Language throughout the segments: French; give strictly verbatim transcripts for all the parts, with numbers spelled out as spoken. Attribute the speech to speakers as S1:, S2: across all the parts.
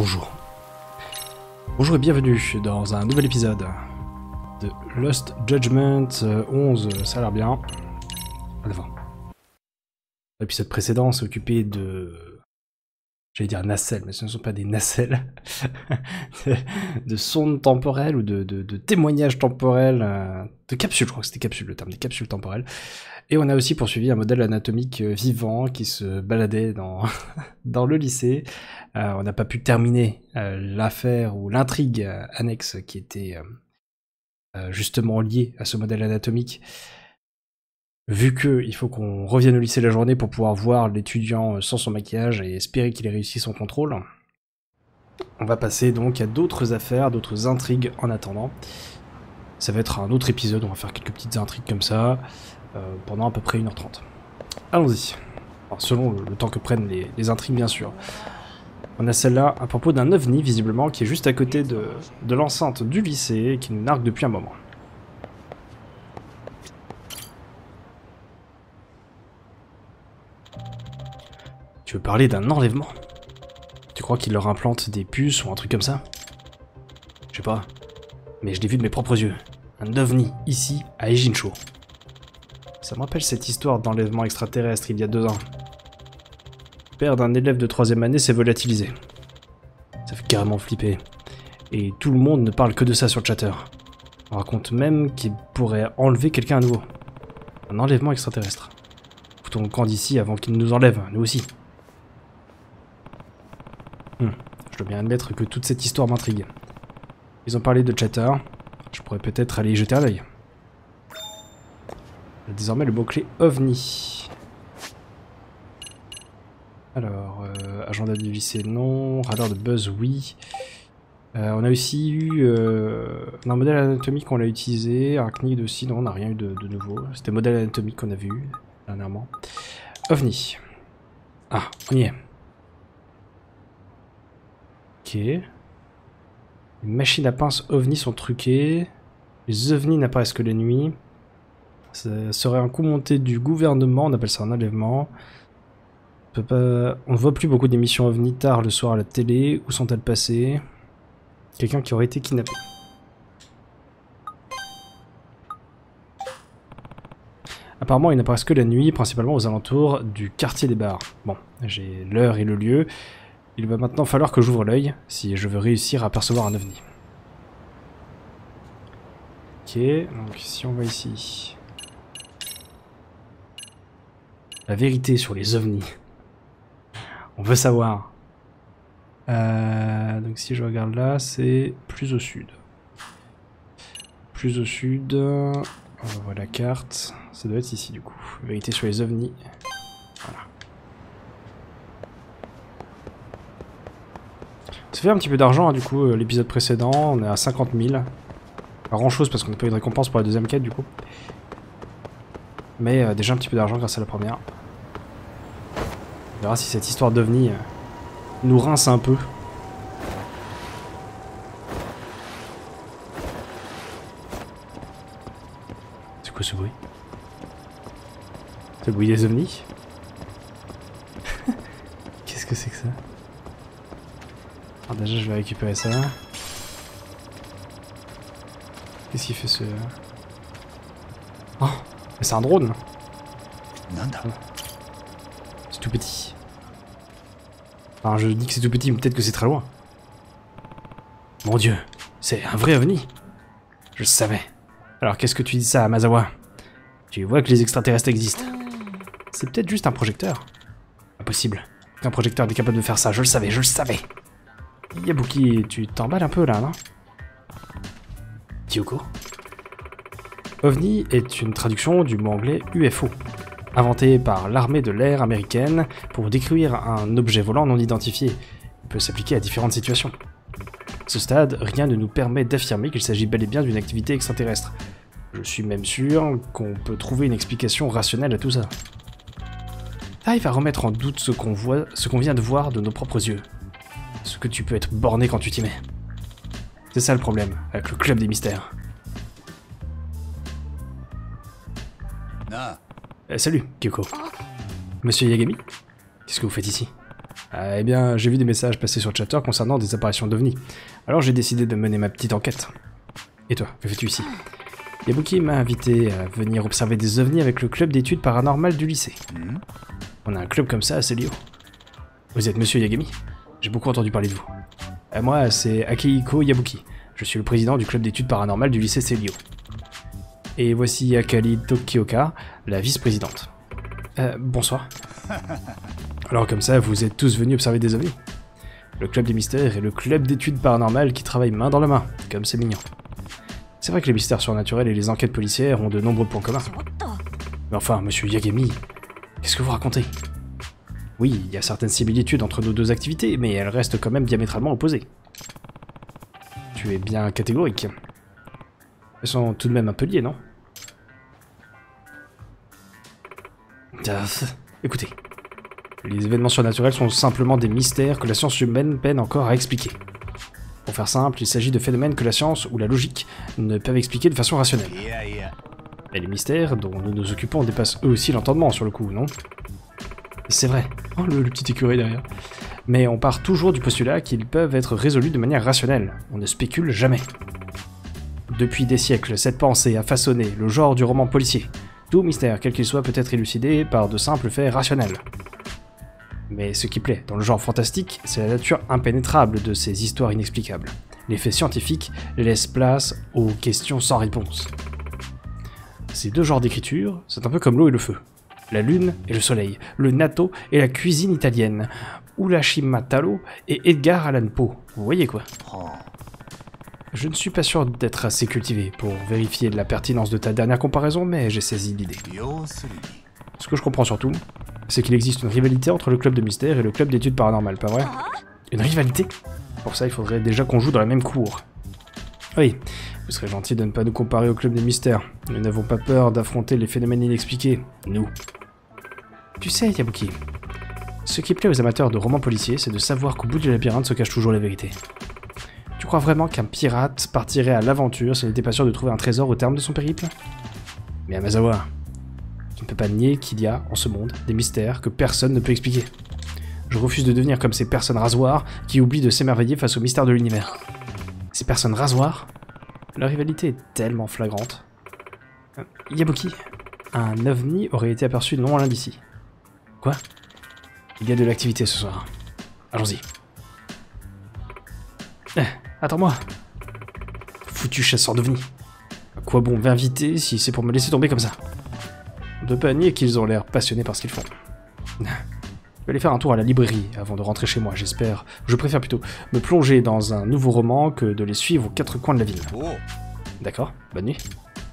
S1: Bonjour. Bonjour et bienvenue dans un nouvel épisode de Lost Judgment onze, ça a l'air bien. Enfin, l'épisode précédent s'est occupé de... J'allais dire nacelles, mais ce ne sont pas des nacelles. de, de sondes temporelles ou de, de, de témoignages temporels, euh, de capsules, je crois que c'était capsules le terme, des capsules temporelles. Et on a aussi poursuivi un modèle anatomique vivant qui se baladait dans, dans le lycée. Euh, on n'a pas pu terminer euh, l'affaire ou l'intrigue euh, annexe qui était euh, euh, justement liée à ce modèle anatomique. Vu que il faut qu'on revienne au lycée la journée pour pouvoir voir l'étudiant sans son maquillage et espérer qu'il ait réussi son contrôle, on va passer donc à d'autres affaires, d'autres intrigues en attendant. Ça va être un autre épisode, on va faire quelques petites intrigues comme ça, euh, pendant à peu près une heure trente. Allons-y. Alors, selon le, le temps que prennent les, les intrigues, bien sûr. On a celle-là à propos d'un ovni, visiblement, qui est juste à côté de, de l'enceinte du lycée, et qui nous nargue depuis un moment. Tu veux parler d'un enlèvement? Tu crois qu'il leur implante des puces ou un truc comme ça? Je sais pas, mais je l'ai vu de mes propres yeux. Un ovni, ici, à Ejincho. Ça me rappelle cette histoire d'enlèvement extraterrestre il y a deux ans. Le père d'un élève de troisième année s'est volatilisé. Ça fait carrément flipper. Et tout le monde ne parle que de ça sur le chatter. On raconte même qu'il pourrait enlever quelqu'un à nouveau. Un enlèvement extraterrestre. Foutons le camp d'ici avant qu'il nous enlève, nous aussi. Hmm. Je dois bien admettre que toute cette histoire m'intrigue. Ils ont parlé de chatter. Je pourrais peut-être aller y jeter un œil. Désormais le mot-clé OVNI. Alors, euh, agenda du lycée, non. Radar de buzz, oui. Euh, on a aussi eu euh, un modèle anatomique qu'on a utilisé. Arachnide aussi, non, on n'a rien eu de, de nouveau. C'était modèle anatomique qu'on a vu dernièrement. OVNI. Ah, on y est. Ok. Les machines à pince OVNI sont truquées. Les OVNI n'apparaissent que la nuit. Ça serait un coup monté du gouvernement, on appelle ça un enlèvement. On peut pas... on ne voit plus beaucoup d'émissions OVNI tard le soir à la télé. Où sont-elles passées? Quelqu'un qui aurait été kidnappé. Apparemment, ils n'apparaissent que la nuit, principalement aux alentours du quartier des bars. Bon, j'ai l'heure et le lieu. Il va maintenant falloir que j'ouvre l'œil si je veux réussir à percevoir un OVNI. Ok, donc si on va ici... La vérité sur les ovnis. On veut savoir. Euh, donc si je regarde là, c'est plus au sud. Plus au sud. On voit la carte. Ça doit être ici du coup. Vérité sur les ovnis. Voilà. Ça fait un petit peu d'argent hein, du coup l'épisode précédent. On est à cinquante mille. Pas grand chose parce qu'on n'a pas eu de récompense pour la deuxième quête du coup. Mais euh, déjà un petit peu d'argent grâce à la première. On verra si cette histoire d'OVNI euh, nous rince un peu. C'est quoi ce bruit? C'est le bruit des ovnis? Qu'est-ce que c'est que ça? Alors déjà je vais récupérer ça. Qu'est-ce qu'il fait ce... Oh, mais c'est un drone. C'est tout petit. Enfin, je dis que c'est tout petit, mais peut-être que c'est très loin. Mon dieu, c'est un vrai ovni. Je le savais. Alors qu'est-ce que tu dis ça, Amazawa? Tu vois que les extraterrestres existent. C'est peut-être juste un projecteur. Impossible. Qu'un projecteur est capable de faire ça, je le savais, je le savais. Yabuki, tu t'emballes un peu là, non? Kyoko. OVNI est une traduction du mot anglais U F O, inventé par l'armée de l'air américaine pour décrire un objet volant non identifié. Il peut s'appliquer à différentes situations. À ce stade, rien ne nous permet d'affirmer qu'il s'agit bel et bien d'une activité extraterrestre. Je suis même sûr qu'on peut trouver une explication rationnelle à tout ça. Ah, il va remettre en doute ce qu'on voit, ce qu'on vient de voir de nos propres yeux. Ce que tu peux être borné quand tu t'y mets. C'est ça le problème, avec le club des mystères. Euh, salut, Kyoko. Monsieur Yagami? Qu'est-ce que vous faites ici? Ah, eh bien, j'ai vu des messages passer sur Chatter concernant des apparitions d'ovnis. Alors j'ai décidé de mener ma petite enquête. Et toi, que fais-tu ici? Yabuki m'a invité à venir observer des ovnis avec le club d'études paranormales du lycée. Mmh. On a un club comme ça à Célio. Vous êtes monsieur Yagami? J'ai beaucoup entendu parler de vous. Euh, moi, c'est Akihiko Yabuki. Je suis le président du club d'études paranormales du lycée Célio. Et voici Akali Tokioka, la vice-présidente. Euh, bonsoir. Alors comme ça, vous êtes tous venus observer des ovnis? Le club des mystères et le club d'études paranormales qui travaillent main dans la main, comme c'est mignon. C'est vrai que les mystères surnaturels et les enquêtes policières ont de nombreux points communs. Mais enfin, monsieur Yagami, qu'est-ce que vous racontez? Oui, il y a certaines similitudes entre nos deux activités, mais elles restent quand même diamétralement opposées. Tu es bien catégorique. Elles sont tout de même un peu liées, non? Ah, écoutez, les événements surnaturels sont simplement des mystères que la science humaine peine encore à expliquer. Pour faire simple, il s'agit de phénomènes que la science ou la logique ne peuvent expliquer de façon rationnelle. Mais les mystères dont nous nous occupons dépassent eux aussi l'entendement sur le coup, non? C'est vrai. Oh, le, le petit écureuil derrière. Mais on part toujours du postulat qu'ils peuvent être résolus de manière rationnelle. On ne spécule jamais. Depuis des siècles, cette pensée a façonné le genre du roman policier. Tout mystère, quel qu'il soit, peut être élucidé par de simples faits rationnels. Mais ce qui plaît dans le genre fantastique, c'est la nature impénétrable de ces histoires inexplicables. Les faits scientifiques laissent place aux questions sans réponse. Ces deux genres d'écriture, c'est un peu comme l'eau et le feu. La lune et le soleil, le natto et la cuisine italienne, Urashima Taro et Edgar Allan Poe. Vous voyez quoi? Je ne suis pas sûr d'être assez cultivé pour vérifier la pertinence de ta dernière comparaison, mais j'ai saisi l'idée. Ce que je comprends surtout, c'est qu'il existe une rivalité entre le club de mystère et le club d'études paranormales, pas vrai? Une rivalité? Pour ça, il faudrait déjà qu'on joue dans la même cour. Oui, vous serez gentil de ne pas nous comparer au club des mystères. Nous n'avons pas peur d'affronter les phénomènes inexpliqués, nous. Tu sais, Yabuki, ce qui plaît aux amateurs de romans policiers, c'est de savoir qu'au bout du labyrinthe se cache toujours la vérité. Tu crois vraiment qu'un pirate partirait à l'aventure s'il n'était pas sûr de trouver un trésor au terme de son périple? Mais Amazawa, tu ne peux pas nier qu'il y a, en ce monde, des mystères que personne ne peut expliquer. Je refuse de devenir comme ces personnes rasoirs qui oublient de s'émerveiller face aux mystères de l'univers. Ces personnes rasoirs, leur rivalité est tellement flagrante. Euh, Yabuki, un ovni aurait été aperçu non loin d'ici. Quoi? Il y a de l'activité ce soir. Allons-y. Eh, attends-moi. Foutu chasseur d'ovnis. À quoi bon m'inviter si c'est pour me laisser tomber comme ça? On ne peut pas nier qu'ils ont l'air passionnés par ce qu'ils font. Je vais aller faire un tour à la librairie avant de rentrer chez moi, j'espère. Je préfère plutôt me plonger dans un nouveau roman que de les suivre aux quatre coins de la ville. Oh. D'accord, bonne nuit.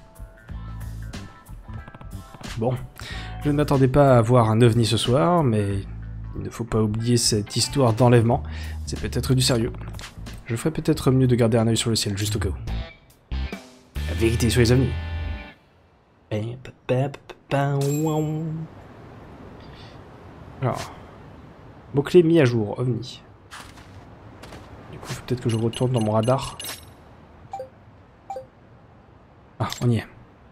S1: Bon, je ne m'attendais pas à voir un ovni ce soir, mais il ne faut pas oublier cette histoire d'enlèvement. C'est peut-être du sérieux. Je ferais peut-être mieux de garder un œil sur le ciel, juste au cas où. La vérité sur les ovnis. Alors, mot-clé mis à jour, ovni. Du coup, il faut peut-être que je retourne dans mon radar. Ah, on y est.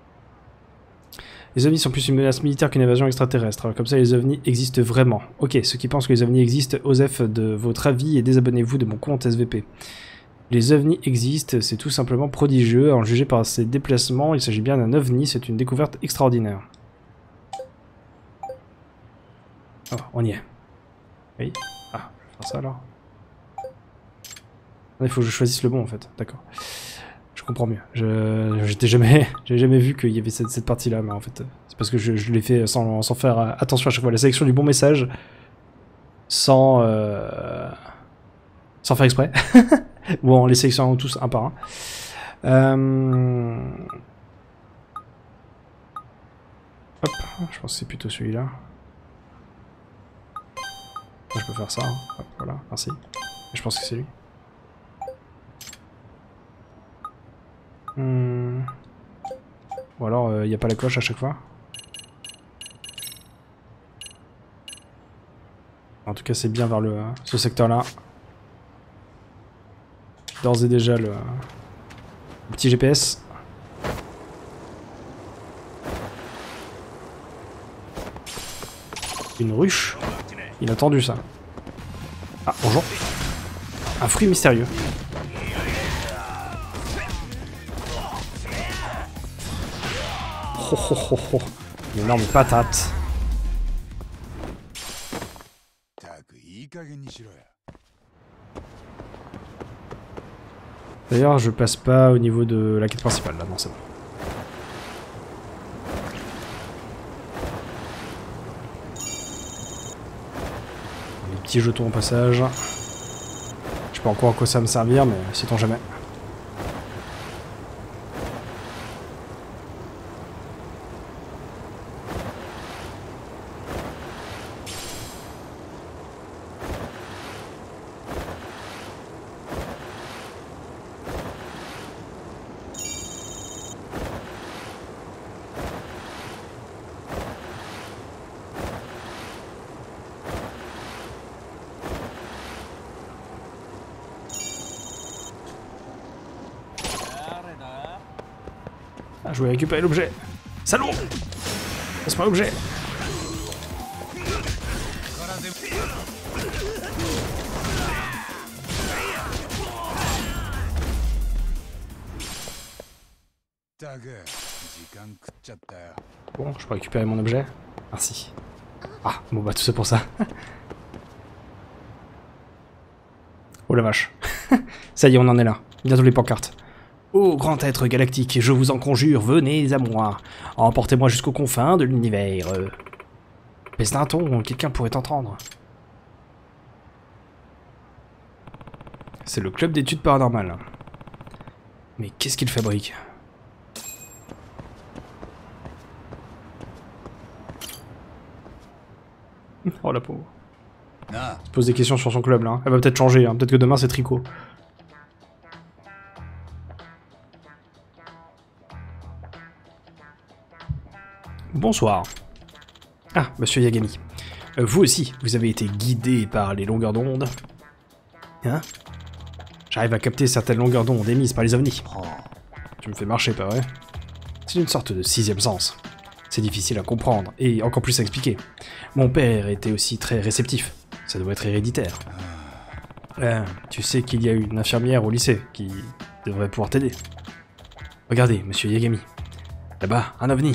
S1: Les ovnis sont plus une menace militaire qu'une invasion extraterrestre. Alors, comme ça, les ovnis existent vraiment. Ok, ceux qui pensent que les ovnis existent, osef de votre avis et désabonnez-vous de mon compte S V P. Les ovnis existent, c'est tout simplement prodigieux. En juger par ses déplacements, il s'agit bien d'un ovni, c'est une découverte extraordinaire. Oh, on y est. Oui. Ah, je vais faire ça alors. Il faut que je choisisse le bon en fait, d'accord. Je comprends mieux. Je j'étais jamais, j'avais jamais vu qu'il y avait cette, cette partie-là, mais en fait, c'est parce que je, je l'ai fait sans, sans faire attention à chaque fois. La sélection du bon message, sans euh, sans faire exprès, ou en les sélectionnant tous un par un. Euh... Hop, je pense que c'est plutôt celui-là. Je peux faire ça. Hein. Hop, voilà, merci. Je pense que c'est lui. Hmm. Ou alors, il euh, n'y a pas la cloche à chaque fois. En tout cas, c'est bien vers le, euh, ce secteur-là. D'ores et déjà le, le petit G P S. Une ruche. Inattendu ça. bonjour. Un fruit mystérieux. Oh oh oh oh. Une énorme patate. D'ailleurs, je passe pas au niveau de la quête principale, là, non, c'est bon. Les petits jetons au passage. Je sais pas encore à quoi ça va me servir, mais sait-on jamais. Ah, je voulais récupérer l'objet. Salaud! Laisse-moi l'objet. Bon, je peux récupérer mon objet. Merci. Ah, bon bah tout ça pour ça. Oh la vache. Ça y est, on en est là. Bientôt les pancartes. Ô grand être galactique, je vous en conjure, venez à moi. Emportez-moi jusqu'aux confins de l'univers. Euh... Baisse d'un ton, quelqu'un pourrait t'entendre. C'est le club d'études paranormales. Mais qu'est-ce qu'il fabrique? Oh la pauvre. Elle se pose des questions sur son club là. Elle va peut-être changer, hein. Peut-être que demain c'est tricot. Bonsoir. Ah, monsieur Yagami. Euh, vous aussi, vous avez été guidé par les longueurs d'onde. Hein? J'arrive à capter certaines longueurs d'onde émises par les ovnis. Tu me fais marcher, pas vrai? C'est une sorte de sixième sens. C'est difficile à comprendre, et encore plus à expliquer. Mon père était aussi très réceptif. Ça doit être héréditaire. Euh, tu sais qu'il y a une infirmière au lycée qui devrait pouvoir t'aider. Regardez, monsieur Yagami. Là-bas, un ovni.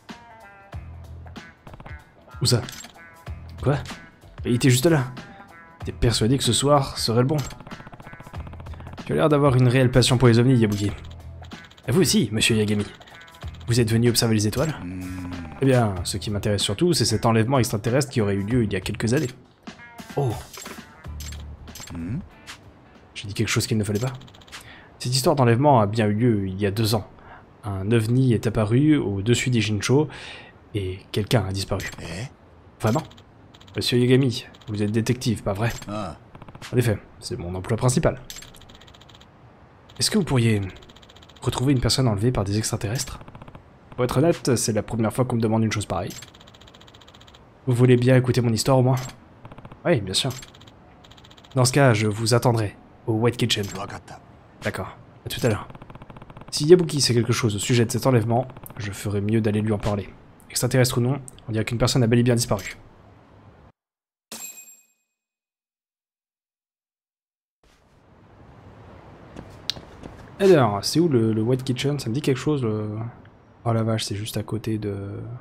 S1: Où ça? Quoi? Il était juste là. T'es persuadé que ce soir serait le bon? Tu as l'air d'avoir une réelle passion pour les ovnis, Yabuki. Et vous aussi, monsieur Yagami. Vous êtes venu observer les étoiles? Eh bien, ce qui m'intéresse surtout, c'est cet enlèvement extraterrestre qui aurait eu lieu il y a quelques années. Oh. J'ai dit quelque chose qu'il ne fallait pas. Cette histoire d'enlèvement a bien eu lieu il y a deux ans. Un ovni est apparu au-dessus des Jincho, et quelqu'un a disparu. Vraiment? Monsieur Yagami, vous êtes détective, pas vrai? En effet, c'est mon emploi principal. Est-ce que vous pourriez retrouver une personne enlevée par des extraterrestres? Pour être honnête, c'est la première fois qu'on me demande une chose pareille. Vous voulez bien écouter mon histoire au moins? Oui, bien sûr. Dans ce cas, je vous attendrai au White Kitchen. D'accord, à tout à l'heure. Si Yabuki sait quelque chose au sujet de cet enlèvement, je ferais mieux d'aller lui en parler. Extraterrestre ou non, on dirait qu'une personne a bel et bien disparu. Alors, c'est où le, le White Kitchen? Ça me dit quelque chose le... Oh la vache, c'est juste à côté de...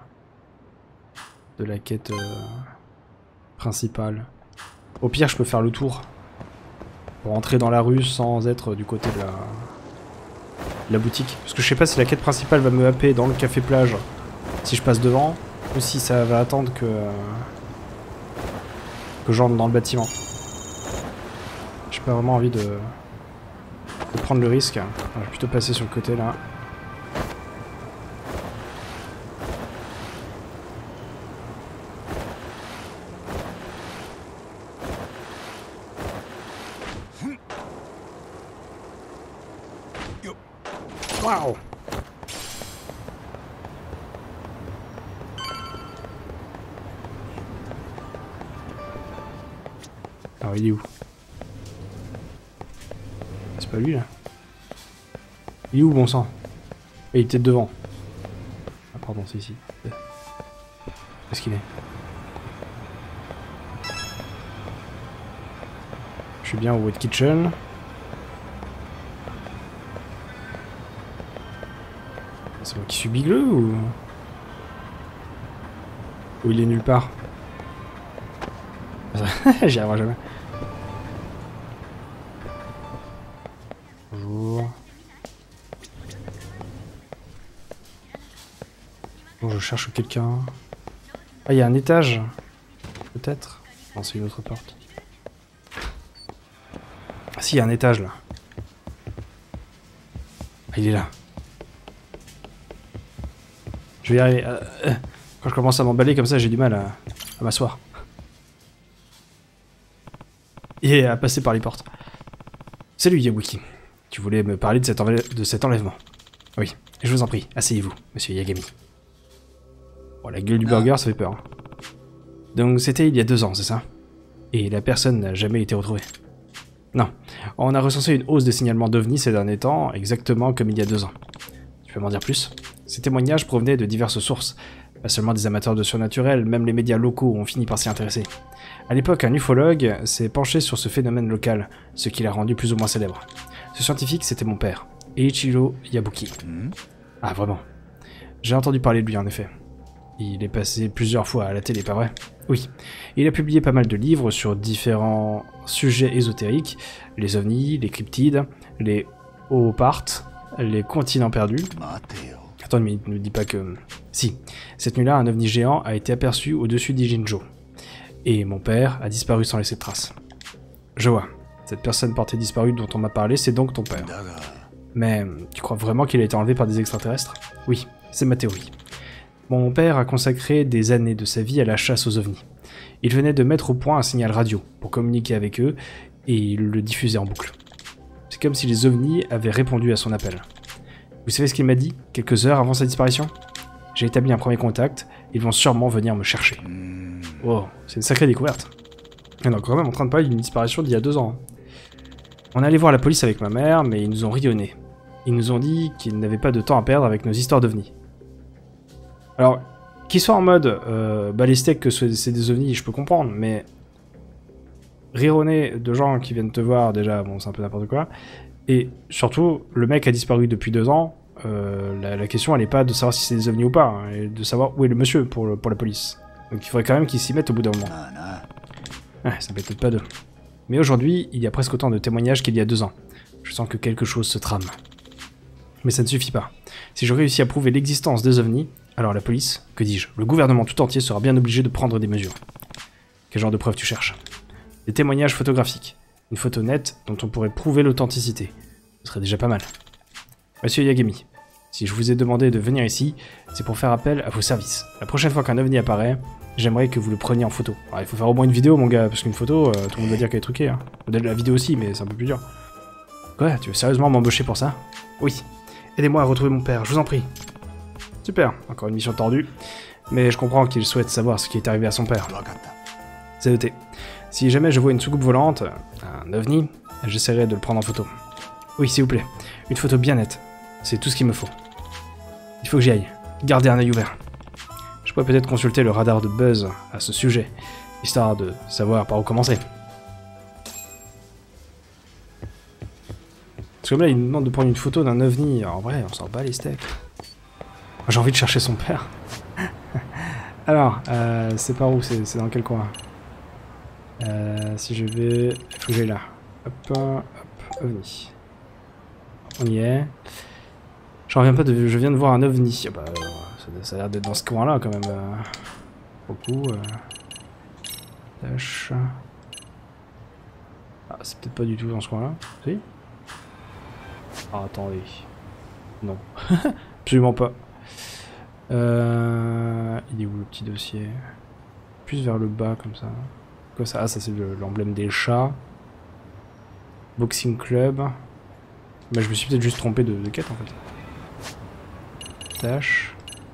S1: de la quête euh... principale. Au pire, je peux faire le tour. Pour entrer dans la rue sans être du côté de la... de la boutique. Parce que je sais pas si la quête principale va me happer dans le café plage si je passe devant, ou si ça va attendre que... que j'entre dans le bâtiment. J'ai pas vraiment envie de... de prendre le risque. Je vais plutôt passer sur le côté là. Waouh! Alors il est où? C'est pas lui là? Il est où bon sang? Il est peut-être devant. Ah pardon, c'est ici. Où est-ce qu'il est? Je suis bien au Wet Kitchen. C'est moi qui suis bigleux ou... Ou il est nulle part? J'y arriverai jamais. Bonjour. Bon, je cherche quelqu'un. Ah, il y a un étage. Peut-être. Non, c'est une autre porte. Ah si, il y a un étage là. Ah, il est là. Je vais y arriver. Euh, euh, quand je commence à m'emballer comme ça, j'ai du mal à, à m'asseoir. Et à passer par les portes. Salut Yabuki. Tu voulais me parler de cet, de cet enlèvement. Oui, je vous en prie, asseyez-vous, monsieur Yagami. Bon, la gueule du burger, ça fait peur. Hein. Donc c'était il y a deux ans, c'est ça? Et la personne n'a jamais été retrouvée? Non, on a recensé une hausse des signalements d'OVNI ces derniers temps, exactement comme il y a deux ans. Tu peux m'en dire plus? Ces témoignages provenaient de diverses sources, pas seulement des amateurs de surnaturel, même les médias locaux ont fini par s'y intéresser. À l'époque, un ufologue s'est penché sur ce phénomène local, ce qui l'a rendu plus ou moins célèbre. Ce scientifique, c'était mon père, Eiichiro Yabuki. Mmh. Ah, vraiment? J'ai entendu parler de lui, en effet. Il est passé plusieurs fois à la télé, pas vrai? Oui. Il a publié pas mal de livres sur différents sujets ésotériques, les ovnis, les cryptides, les ooparts, les continents perdus. Attends, mais il ne dit pas que... Si, cette nuit-là, un ovni géant a été aperçu au-dessus d'Ijinjo. Et mon père a disparu sans laisser de traces. Je vois. Cette personne portée disparue dont on m'a parlé, c'est donc ton père. Mais tu crois vraiment qu'il a été enlevé par des extraterrestres? Oui, c'est ma théorie. Mon père a consacré des années de sa vie à la chasse aux ovnis. Il venait de mettre au point un signal radio pour communiquer avec eux, et il le diffusait en boucle. C'est comme si les ovnis avaient répondu à son appel. Vous savez ce qu'il m'a dit, quelques heures avant sa disparition? J'ai établi un premier contact, ils vont sûrement venir me chercher. Wow, c'est une sacrée découverte. On est quand même en train de parler d'une disparition d'il y a deux ans. On est allé voir la police avec ma mère, mais ils nous ont ri au nez. Ils nous ont dit qu'ils n'avaient pas de temps à perdre avec nos histoires d'ovnis. Alors, qu'ils soient en mode euh, bah les steaks que c'est des ovnis, je peux comprendre, mais rire au nez de gens qui viennent te voir, déjà, bon, c'est un peu n'importe quoi. Et surtout, le mec a disparu depuis deux ans. Euh, la, la question, elle n'est pas de savoir si c'est des ovnis ou pas, hein, et de savoir où est le monsieur pour, le, pour la police. Donc il faudrait quand même qu'ils s'y mettent au bout d'un moment. Ouais, ça peut être pas d'eux. Mais aujourd'hui, il y a presque autant de témoignages qu'il y a deux ans. Je sens que quelque chose se trame. Mais ça ne suffit pas. Si je réussis à prouver l'existence des ovnis, alors la police, que dis-je, le gouvernement tout entier sera bien obligé de prendre des mesures. Quel genre de preuves tu cherches? Des témoignages photographiques. Une photo nette dont on pourrait prouver l'authenticité. Ce serait déjà pas mal. Monsieur Yagami, si je vous ai demandé de venir ici, c'est pour faire appel à vos services. La prochaine fois qu'un ovni apparaît, j'aimerais que vous le preniez en photo. Alors, il faut faire au moins une vidéo, mon gars, parce qu'une photo, euh, tout le monde va dire qu'elle est truquée. Hein. La vidéo aussi, mais c'est un peu plus dur. Quoi? Tu veux sérieusement m'embaucher pour ça? Oui. Aidez-moi à retrouver mon père, je vous en prie. Super, encore une mission tordue. Mais je comprends qu'il souhaite savoir ce qui est arrivé à son père. C'est noté. Si jamais je vois une soucoupe volante, un ovni, j'essaierai de le prendre en photo. Oui, s'il vous plaît. Une photo bien nette. C'est tout ce qu'il me faut. Il faut que j'y aille. Gardez un œil ouvert. Je pourrais peut-être consulter le radar de Buzz à ce sujet, histoire de savoir par où commencer. Parce que là, il nous demande de prendre une photo d'un ovni. En vrai, on s'en bat les steaks. J'ai envie de chercher son père. Alors, euh, c'est par où? C'est dans quel coin? euh, Si je vais... Il faut que j'aille là. Hop, hop, ovni. On y est. J'en reviens pas de... Je viens de voir un ovni. Ah bah, ça, ça a l'air d'être dans ce coin-là, quand même. Euh, beaucoup. Euh... Tâche. Ah, c'est peut-être pas du tout dans ce coin-là. Si? Ah, attendez. Non. Absolument pas. Euh... Il est où le petit dossier? Plus vers le bas, comme ça. Quoi ça? Ah, ça c'est l'emblème des chats. Boxing Club. Bah, je me suis peut-être juste trompé de, de quête, en fait. Tâche.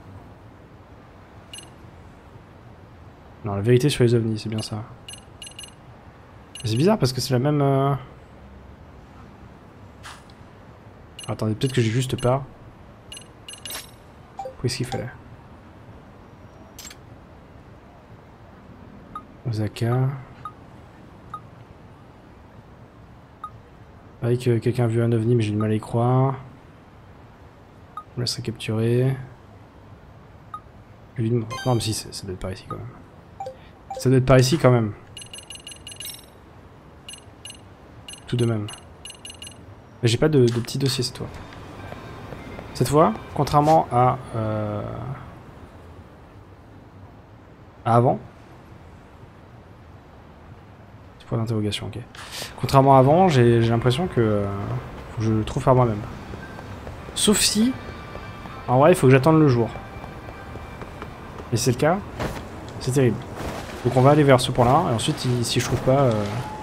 S1: Non, la vérité sur les ovnis, c'est bien ça. C'est bizarre parce que c'est la même... Euh... Attendez, peut-être que j'ai juste pas. Qu'est-ce qu'il fallait? Osaka. Avec que quelqu'un a vu un ovni, mais j'ai du mal à y croire. On me laisserait capturer. Non, mais si, ça doit être par ici quand même. Ça doit être par ici quand même. Tout de même. Mais j'ai pas de, de petit dossier cette fois. Cette fois, contrairement à... Euh, à avant. C'est point d'interrogation, ok. Contrairement à avant, j'ai l'impression que... Euh, faut que je le trouve par moi-même. Sauf si... En vrai, il faut que j'attende le jour. Et c'est le cas, c'est terrible. Donc on va aller vers ce point-là, et ensuite, si je trouve pas... Euh,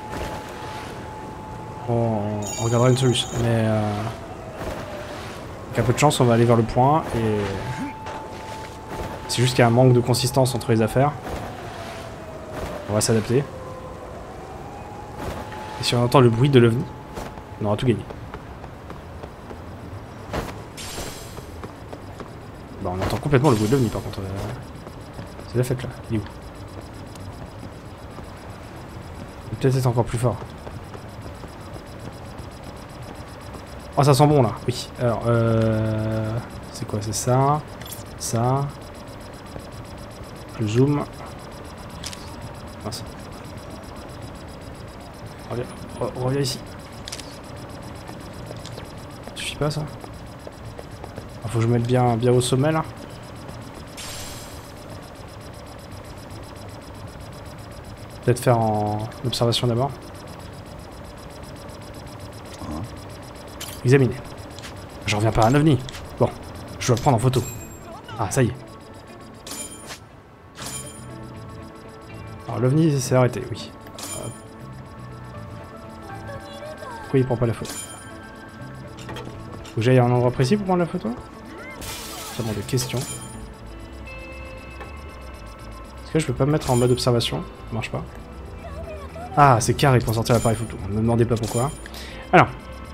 S1: on, on regardera une solution. Mais... Euh, avec un peu de chance, on va aller vers le point, et... C'est juste qu'il y a un manque de consistance entre les affaires. On va s'adapter. Et si on entend le bruit de l'ovni, on aura tout gagné. Bah on entend complètement le bruit de l'ovni par contre. Euh... C'est la fête là, il est où? Il peut-être être encore plus fort. Oh ça sent bon là, oui. Alors euh... c'est quoi? C'est ça. Ça. Je zoome. Mince. Reviens, re reviens ici. Ça suffit pas ça? Il faut que je me mette bien, bien au sommet là. Peut-être faire en observation d'abord. Examiner. Je reviens pas à un ovni. Bon, je dois le prendre en photo. Ah, ça y est. Alors l'ovni s'est arrêté, oui. Hop. Pourquoi il prend pas la photo? Faut que j'aille à un endroit précis pour prendre la photo? Ça demande des questions. Est-ce que je peux pas me mettre en mode observation? Ça marche pas. Ah, c'est carré pour sortir l'appareil photo. Ne me demandez pas pourquoi. Alors.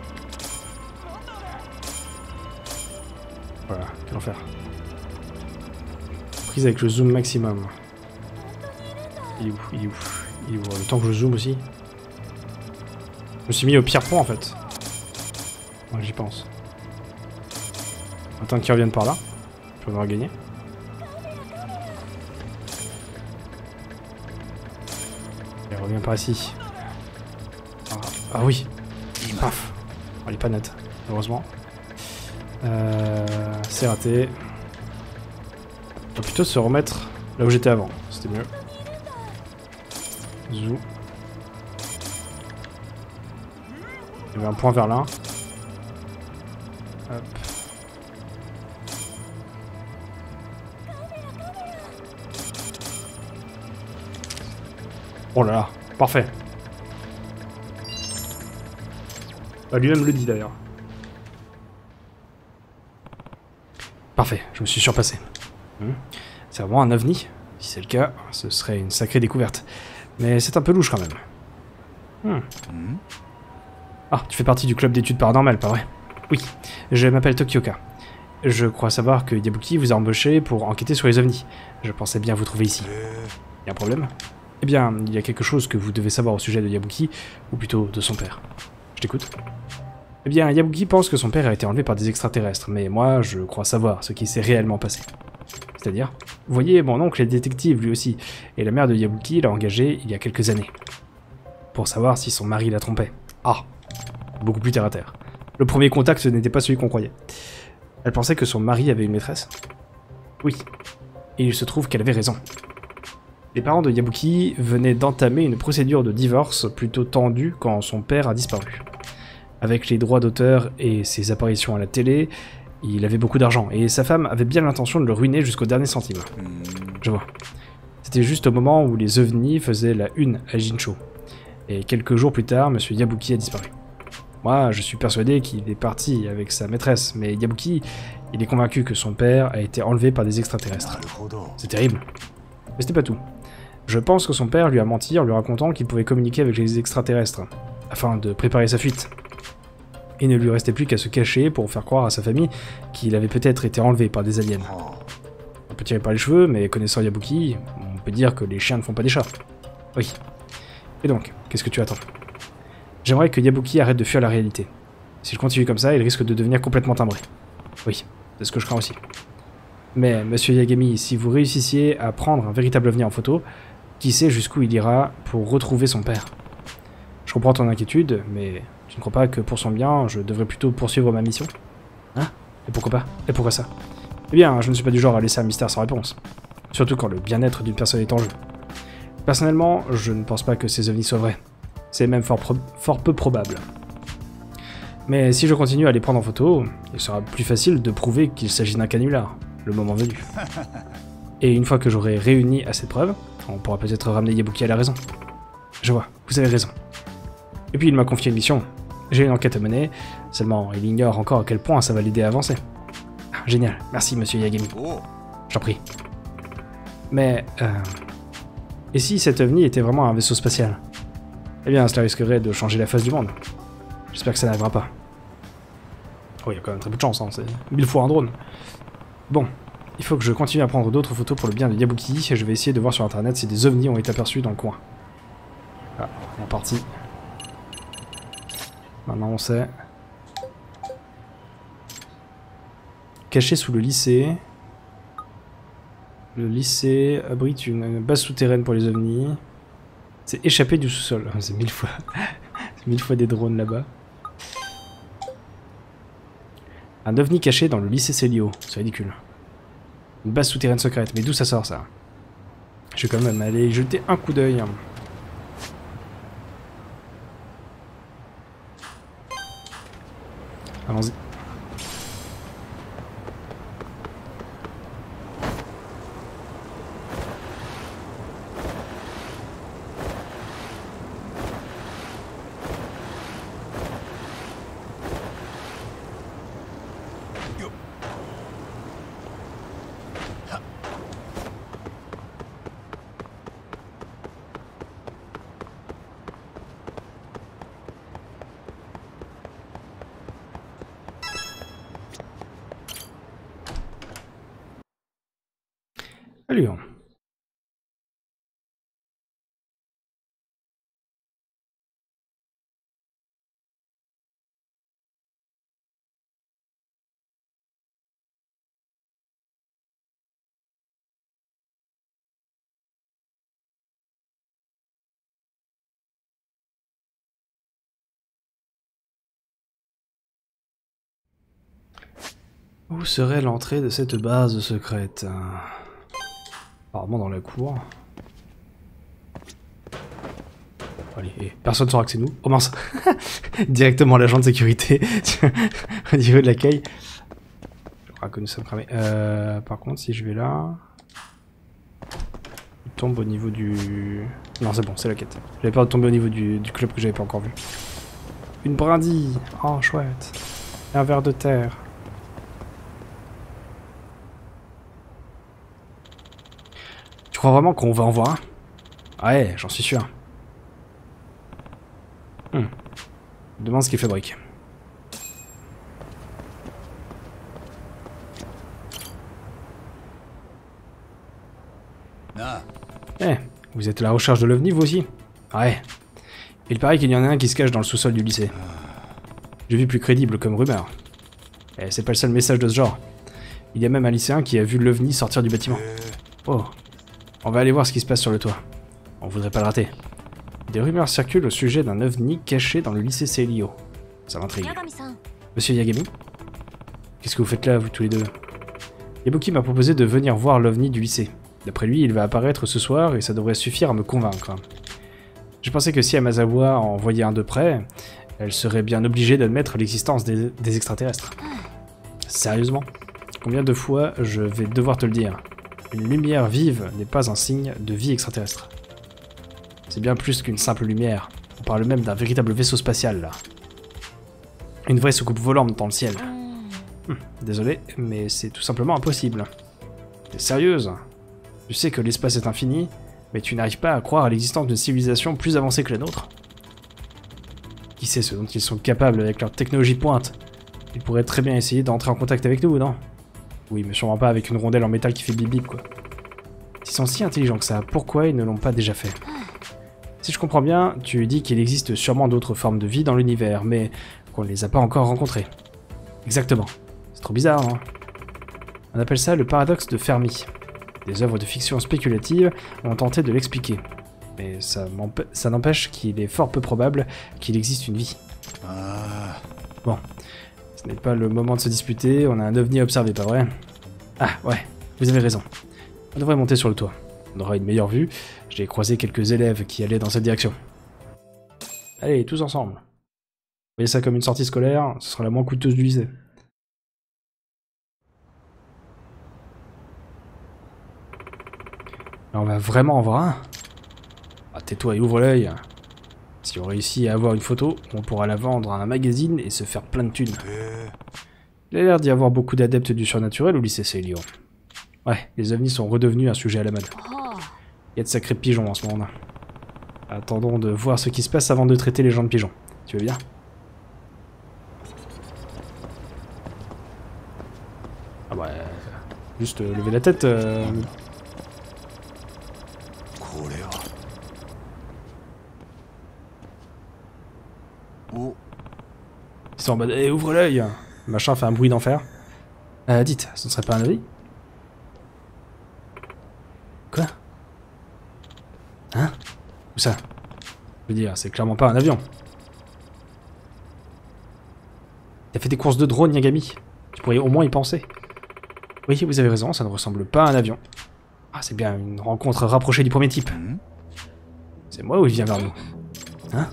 S1: Voilà, quel enfer. Prise avec le zoom maximum. Il est où? Il est où? Il est où? Le temps que je zoome aussi. Je me suis mis au pire point en fait. Ouais, j'y pense. Attends qu'ils reviennent par là. Je vais avoir gagné. Il revient par ici. Ah, ah oui. Paf. Oh, il est pas net, heureusement. Euh, c'est raté. On va plutôt se remettre là où j'étais avant. C'était mieux. Zou. Il y avait un point vers là. Hop. Oh là là, parfait. Bah, lui-même le dit d'ailleurs. Parfait, je me suis surpassé. Hum. C'est vraiment un ovni. Si c'est le cas, ce serait une sacrée découverte. Mais c'est un peu louche quand même. Hum. Hum. Ah, tu fais partie du club d'études paranormales, pas vrai? Oui, je m'appelle Tokioka. Je crois savoir que Yabuki vous a embauché pour enquêter sur les ovnis. Je pensais bien vous trouver ici. Y a un problème? Eh bien, il y a quelque chose que vous devez savoir au sujet de Yabuki, ou plutôt de son père. Je t'écoute. Eh bien, Yabuki pense que son père a été enlevé par des extraterrestres, mais moi, je crois savoir ce qui s'est réellement passé. C'est-à-dire? Vous voyez, mon oncle est détective, lui aussi, et la mère de Yabuki l'a engagé il y a quelques années. Pour savoir si son mari la trompait. Ah! Beaucoup plus terre à terre. Le premier contact n'était pas celui qu'on croyait. Elle pensait que son mari avait une maîtresse? Oui. Et il se trouve qu'elle avait raison. Les parents de Yabuki venaient d'entamer une procédure de divorce plutôt tendue quand son père a disparu. Avec les droits d'auteur et ses apparitions à la télé, il avait beaucoup d'argent, et sa femme avait bien l'intention de le ruiner jusqu'au dernier centime. Je vois. C'était juste au moment où les ovnis faisaient la une à Jincho. Et quelques jours plus tard, monsieur Yabuki a disparu. Moi, je suis persuadé qu'il est parti avec sa maîtresse, mais Yabuki, il est convaincu que son père a été enlevé par des extraterrestres. C'est terrible. Mais c'était pas tout. Je pense que son père lui a menti en lui racontant qu'il pouvait communiquer avec les extraterrestres, afin de préparer sa fuite. Il ne lui restait plus qu'à se cacher pour faire croire à sa famille qu'il avait peut-être été enlevé par des aliens. On peut tirer par les cheveux, mais connaissant Yabuki, on peut dire que les chiens ne font pas des chats. Oui. Et donc, qu'est-ce que tu attends? J'aimerais que Yabuki arrête de fuir la réalité. S'il continue comme ça, il risque de devenir complètement timbré. Oui, c'est ce que je crains aussi. Mais, monsieur Yagami, si vous réussissiez à prendre un véritable ovni en photo, qui sait jusqu'où il ira pour retrouver son père? Je comprends ton inquiétude, mais tu ne crois pas que pour son bien, je devrais plutôt poursuivre ma mission? Hein? Et pourquoi pas? Et pourquoi ça? Eh bien, je ne suis pas du genre à laisser un mystère sans réponse. Surtout quand le bien-être d'une personne est en jeu. Personnellement, je ne pense pas que ces ovnis soient vrais. C'est même fort, fort peu probable. Mais si je continue à les prendre en photo, il sera plus facile de prouver qu'il s'agit d'un canular, le moment venu. Et une fois que j'aurai réuni assez de preuves, on pourra peut-être ramener Yabuki à la raison. Je vois, vous avez raison. Et puis il m'a confié une mission. J'ai une enquête à mener, seulement il ignore encore à quel point ça va l'aider à avancer. Ah, génial, merci monsieur Yagami. J'en prie. Mais, euh... et si cet ovni était vraiment un vaisseau spatial? Eh bien, cela risquerait de changer la face du monde. J'espère que ça n'arrivera pas. Oh, il y a quand même très peu de chance, hein, c'est mille fois un drone. Bon, il faut que je continue à prendre d'autres photos pour le bien de Yabuki, et je vais essayer de voir sur internet si des ovnis ont été aperçus dans le coin. Ah, on est parti. Maintenant on sait. Caché sous le lycée. Le lycée abrite une base souterraine pour les ovnis. C'est échappé du sous-sol. C'est mille fois... C'est mille fois des drones là-bas. Un ovni caché dans le lycée Célio. C'est ridicule. Une base souterraine secrète. Mais d'où ça sort, ça? Je vais quand même aller y jeter un coup d'œil. Allons-y. Lyon. Où serait l'entrée de cette base secrète? Apparemment dans la cour. Allez, eh, personne ne saura que c'est nous. Oh mince. Directement l'agent de sécurité au niveau de l'accueil. Je crois que nous sommes cramés. Euh, par contre, si je vais là... Il tombe au niveau du... Non, c'est bon, c'est la quête. J'avais peur de tomber au niveau du, du club que j'avais pas encore vu. Une brindille. Oh, chouette. Et un verre de terre. Tu crois vraiment qu'on va en voir un? Ouais, j'en suis sûr. Hmm. Demande ce qu'il fabrique.
S2: Ah.
S1: Eh, vous êtes à la recherche de l'OVNI, vous aussi? Ouais. Il paraît qu'il y en a un qui se cache dans le sous-sol du lycée. J'ai vu plus crédible comme rumeur. Et c'est pas le seul message de ce genre. Il y a même un lycéen qui a vu l'OVNI sortir du bâtiment. Oh. On va aller voir ce qui se passe sur le toit. On voudrait pas le rater. Des rumeurs circulent au sujet d'un ovni caché dans le lycée Célio. Ça m'intrigue. Monsieur Yagami? Qu'est-ce que vous faites là, vous tous les deux? Yabuki m'a proposé de venir voir l'ovni du lycée. D'après lui, il va apparaître ce soir et ça devrait suffire à me convaincre. Je pensais que si Amazawa en voyait un de près, elle serait bien obligée d'admettre l'existence des, des extraterrestres. Sérieusement? Combien de fois je vais devoir te le dire? Une lumière vive n'est pas un signe de vie extraterrestre. C'est bien plus qu'une simple lumière. On parle même d'un véritable vaisseau spatial, là. Une vraie soucoupe volante dans le ciel. Hum, désolé, mais c'est tout simplement impossible. T'es sérieuse? Tu sais que l'espace est infini, mais tu n'arrives pas à croire à l'existence d'une civilisation plus avancée que la nôtre? Qui sait ce dont ils sont capables avec leur technologie de pointe? Ils pourraient très bien essayer d'entrer en contact avec nous, non? Oui, mais sûrement pas avec une rondelle en métal qui fait bip bip, quoi. S'ils sont si intelligents que ça, pourquoi ils ne l'ont pas déjà fait? Si je comprends bien, tu dis qu'il existe sûrement d'autres formes de vie dans l'univers, mais qu'on ne les a pas encore rencontrées. Exactement. C'est trop bizarre, non? On appelle ça le paradoxe de Fermi. Des œuvres de fiction spéculative ont tenté de l'expliquer. Mais ça, ça n'empêche qu'il est fort peu probable qu'il existe une vie.
S2: Ah.
S1: Bon, ce n'est pas le moment de se disputer, on a un ovni à observer, pas vrai? Ah, ouais, vous avez raison. On devrait monter sur le toit. On aura une meilleure vue. J'ai croisé quelques élèves qui allaient dans cette direction. Allez, tous ensemble. Vous voyez ça comme une sortie scolaire, ce sera la moins coûteuse du lycée. Là, on va vraiment en voir un. Ah, tais-toi et ouvre l'œil. Si on réussit à avoir une photo, on pourra la vendre à un magazine et se faire plein de thunes. Il a l'air d'y avoir beaucoup d'adeptes du surnaturel au lycée Célio. Ouais, les ovnis sont redevenus un sujet à la mode. Il y a de sacrés pigeons en ce moment-là. Attendons de voir ce qui se passe avant de traiter les gens de pigeons. Tu veux bien? Ah ouais... Juste euh, lever la tête... Euh... Ils sont en mode, eh, ouvre l'œil! Le machin fait un bruit d'enfer. Euh, dites, ce ne serait pas un ovni? Quoi? Hein? Où ça? Je veux dire, c'est clairement pas un avion. T'as fait des courses de drone, Yagami. Tu pourrais au moins y penser. Oui, vous avez raison, ça ne ressemble pas à un avion. Ah, c'est bien une rencontre rapprochée du premier type. C'est moi ou il vient vers nous? Hein?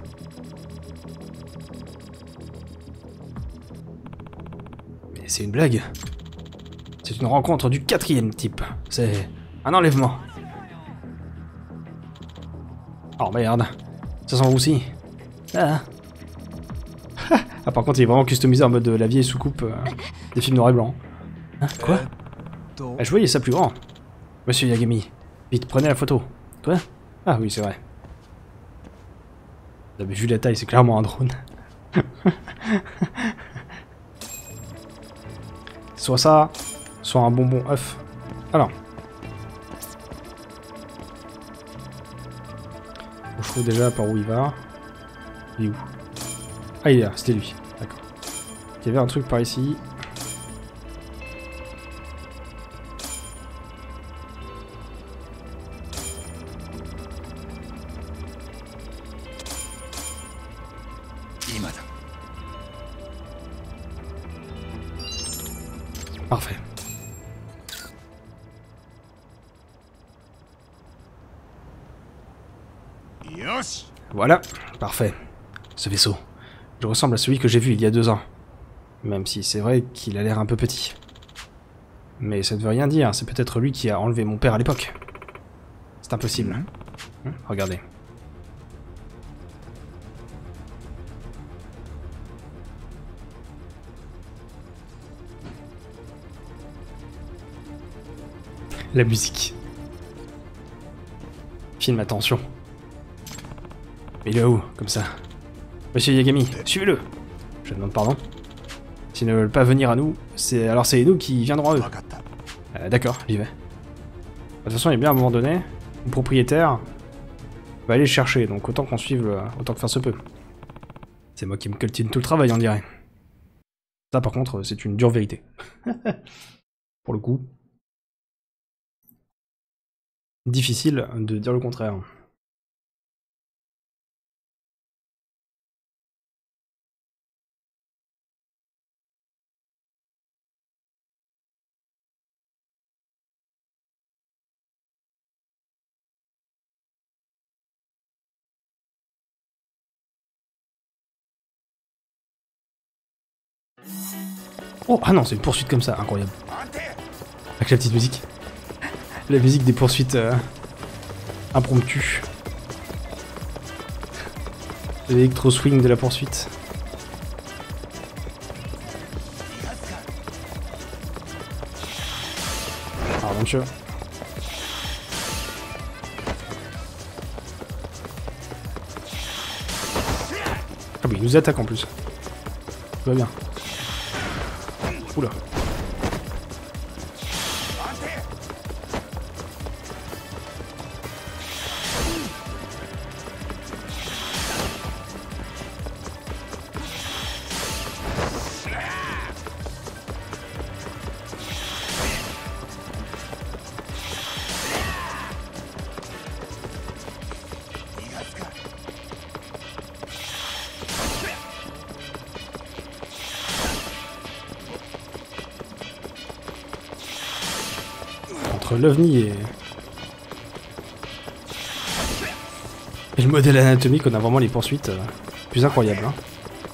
S1: Mais c'est une blague. C'est une rencontre du quatrième type. C'est un enlèvement. Oh merde. Ça sent roussi. Ah. Ah, par contre, il est vraiment customisé en mode la vieille soucoupe euh, des films noir et blanc. Hein, quoi? Ah, je voyais ça plus grand. Monsieur Yagami, vite, prenez la photo. Quoi? Ah oui, c'est vrai. Vous avez vu la taille, c'est clairement un drone. Soit ça, soit un bonbon œuf. Alors. Je trouve déjà par où il va. Il est où? Ah, il est là, c'était lui. D'accord. Il y avait un truc par ici. Parfait. Voilà, parfait. Ce vaisseau. Je ressemble à celui que j'ai vu il y a deux ans. Même si c'est vrai qu'il a l'air un peu petit. Mais ça ne veut rien dire, c'est peut-être lui qui a enlevé mon père à l'époque. C'est impossible. Mmh. Mmh, regardez. La musique. Filme, attention. Mais il est où, comme ça? Monsieur Yagami, suivez-le. Je demande pardon. S'ils ne veulent pas venir à nous, c'est alors c'est nous qui viendrons à eux. Euh, D'accord, j'y vais. De toute façon, il y a bien un moment donné, le propriétaire va aller le chercher, donc autant qu'on suive, le... autant que faire se peut. C'est moi qui me coltine tout le travail, on dirait. Ça, par contre, c'est une dure vérité. Pour le coup. Difficile de dire le contraire. Oh, ah non, c'est une poursuite comme ça, incroyable. Avec la petite musique. La musique des poursuites euh, impromptues. L'électro-swing de la poursuite. Pardon, monsieur. Ah oui, il nous attaque en plus. Tout va bien. Oula. entre l'OVNI et... et le modèle anatomique, on a vraiment les poursuites euh, plus incroyables. Hein.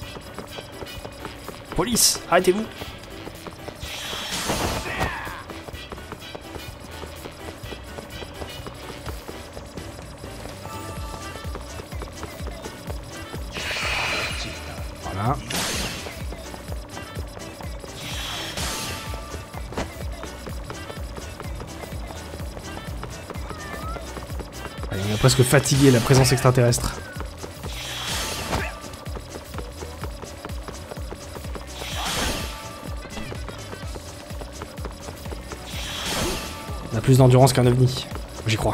S1: Police, arrêtez-vous! Voilà. Allez, on a presque fatigué la présence extraterrestre. On a plus d'endurance qu'un ovni, j'y crois.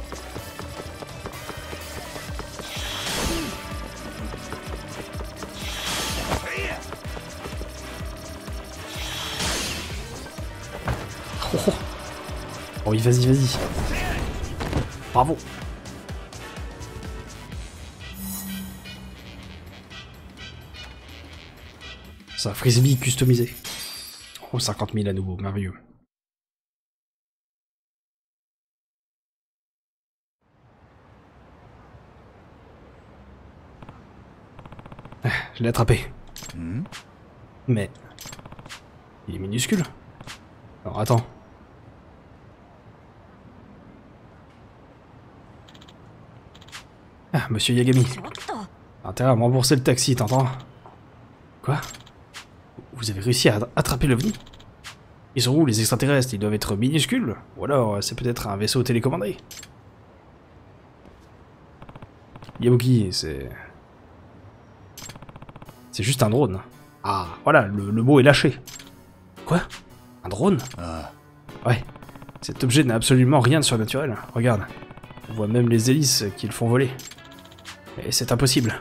S1: Oh, oh. Oh oui, vas-y, vas-y. Bravo. Ça, frisbee customisé. Oh, cinquante mille à nouveau, merveilleux. Je l'ai attrapé. Mmh. Mais... il est minuscule. Alors attends. Ah, monsieur Yagami. Intérêt à me rembourser le taxi, t'entends? Quoi? Vous avez réussi à attraper l'OVNI? Ils sont où les extraterrestres? Ils doivent être minuscules? Ou alors c'est peut-être un vaisseau télécommandé? Yabuki, c'est... c'est juste un drone. Ah, voilà, le, le mot est lâché. Quoi? Un drone? Ah. Ouais. Cet objet n'a absolument rien de surnaturel. Regarde. On voit même les hélices qui le font voler. Et c'est impossible.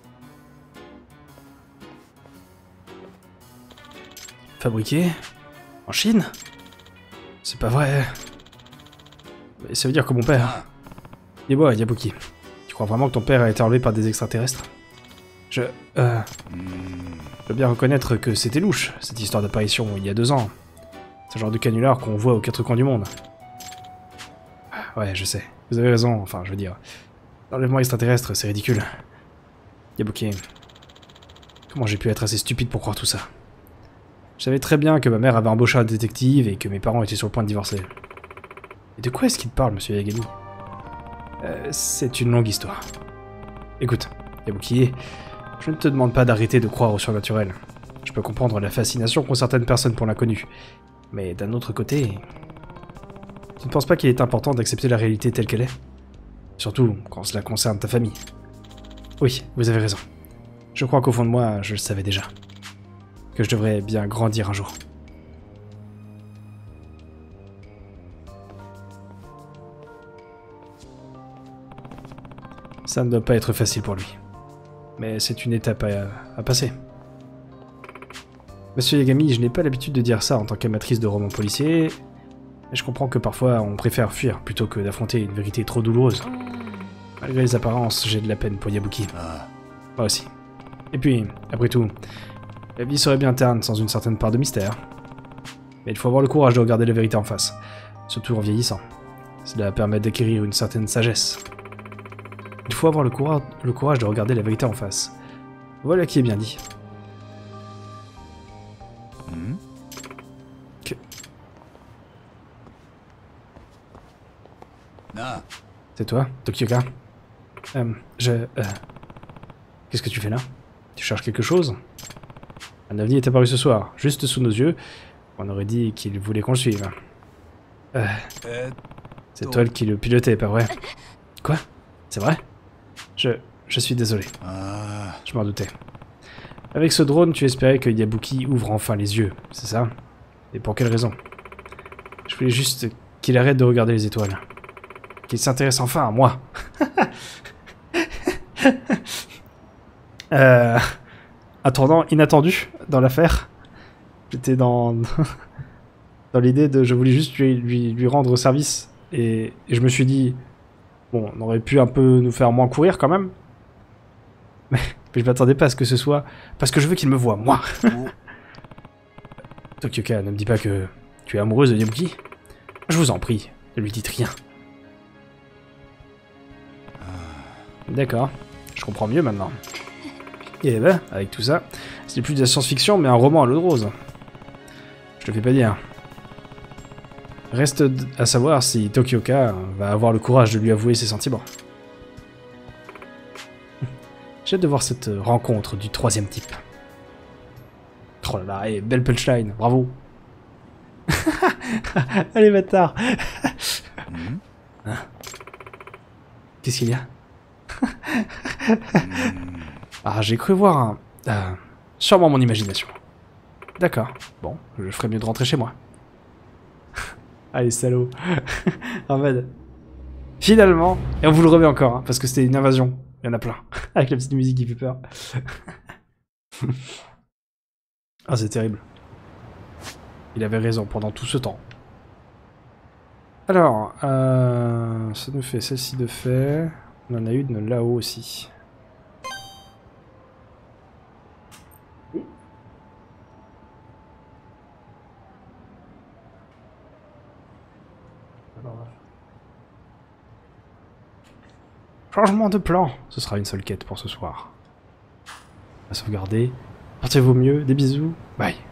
S1: Fabriqué en Chine? C'est pas vrai. Mais ça veut dire que mon père... Dis-moi, Yabuki. Tu crois vraiment que ton père a été enlevé par des extraterrestres? Je... Euh... Je dois bien reconnaître que c'était louche, cette histoire d'apparition il y a deux ans. C'est le genre de canular qu'on voit aux quatre coins du monde. Ouais, je sais. Vous avez raison, enfin, je veux dire... L'enlèvement extraterrestre, c'est ridicule. Yabuki... Comment j'ai pu être assez stupide pour croire tout ça? Je savais très bien que ma mère avait embauché un détective et que mes parents étaient sur le point de divorcer. Et de quoi est-ce qu'il parle, monsieur Yagami? euh, C'est une longue histoire. Écoute, Yabuki, je ne te demande pas d'arrêter de croire au surnaturel. Je peux comprendre la fascination qu'ont certaines personnes pour l'inconnu. Mais d'un autre côté... Tu ne penses pas qu'il est important d'accepter la réalité telle qu'elle est? Surtout quand cela concerne ta famille. Oui, vous avez raison. Je crois qu'au fond de moi, je le savais déjà. Que je devrais bien grandir un jour. Ça ne doit pas être facile pour lui. Mais c'est une étape à, à passer. Monsieur Yagami, je n'ai pas l'habitude de dire ça en tant qu'amatrice de romans policiers, mais je comprends que parfois on préfère fuir plutôt que d'affronter une vérité trop douloureuse. Malgré les apparences, j'ai de la peine pour Yabuki. Ah. Moi aussi. Et puis, après tout, la vie serait bien terne sans une certaine part de mystère. Mais il faut avoir le courage de regarder la vérité en face, surtout en vieillissant. Cela permet d'acquérir une certaine sagesse. Il faut avoir le courage, le courage de regarder la vérité en face. Voilà qui est bien dit. Mmh. Que... Ah. C'est toi, Tokyoka? Euh, je... Euh... Qu'est-ce que tu fais là? Tu cherches quelque chose? Un ovni est apparu ce soir, juste sous nos yeux. On aurait dit qu'il voulait qu'on le suive. Euh... C'est toi qui le pilotais, pas vrai? Quoi? C'est vrai? Je... je suis désolé. Je m'en doutais. Avec ce drone, tu espérais que Yabuki ouvre enfin les yeux, c'est ça? Et pour quelle raison? Je voulais juste qu'il arrête de regarder les étoiles. Qu'il s'intéresse enfin à moi. euh... Un tournant inattendu dans l'affaire. J'étais dans... dans l'idée de... Je voulais juste lui, lui, lui rendre service. Et... et je me suis dit... Bon, on aurait pu un peu nous faire moins courir quand même. Mais, mais je m'attendais pas à ce que ce soit... Parce que je veux qu'il me voie, moi. Tokyoka, ne me dis pas que tu es amoureuse de Yabuki. Je vous en prie, ne lui dites rien. D'accord, je comprends mieux maintenant. Et ben, avec tout ça, ce n'est plus de la science-fiction, mais un roman à l'eau de rose. Je te fais pas dire. Reste à savoir si Tokioka va avoir le courage de lui avouer ses sentiments. J'ai hâte de voir cette rencontre du troisième type. Oh là là, et belle punchline, bravo. Allez, bâtard. Hein? Qu'est-ce qu'il y a? Ah, j'ai cru voir un... Euh, sûrement mon imagination. D'accord, bon, je ferais mieux de rentrer chez moi. Allez, salaud. En mode... Finalement, et on vous le remet encore, hein, parce que c'était une invasion. Il y en a plein. Avec la petite musique qui fait peur. Ah, c'est terrible. Il avait raison pendant tout ce temps. Alors, euh, ça nous fait celle-ci de fait. On en a une là-haut aussi. Changement de plan. Ce sera une seule quête pour ce soir. On va sauvegarder. Portez-vous mieux. Des bisous. Bye.